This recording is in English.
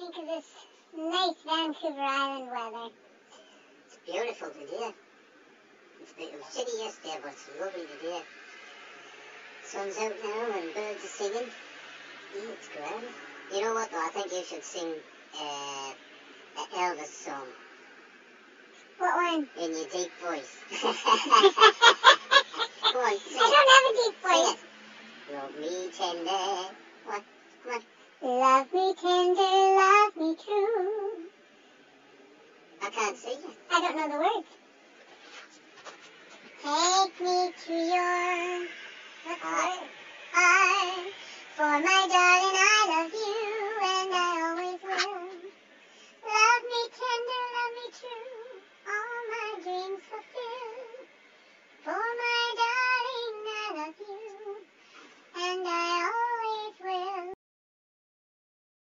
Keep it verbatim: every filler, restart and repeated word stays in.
think of this nice Vancouver Island weather? It's beautiful today. It's a bit of a city yesterday, but it's lovely today. Sun's out now and birds are singing. Yeah, it's grand. You know what though? I think you should sing uh, an Elvis song. What one? In your deep voice. Come on, sing I don't have a deep voice. Sing it. Love me tender. What? Come on. Love me tender, love me true. I can't sing it. I don't know the words. Take me to your Heart. heart, for my darling, I love you.